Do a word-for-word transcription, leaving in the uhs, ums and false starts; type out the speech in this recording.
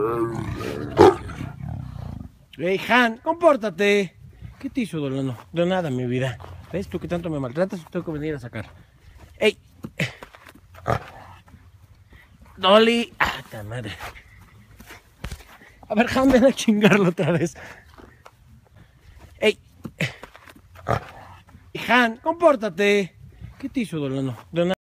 Hey, Han, compórtate. ¿Qué te hizo, Dolano? De nada, mi vida. ¿Ves tú que tanto me maltratas? Tengo que venir a sacar. ¡Ey! Dolly. ¡Ah, ta madre! A ver, Han, ven a chingarlo otra vez. ¡Ey! Han, compórtate. ¿Qué te hizo, Dolano? De nada.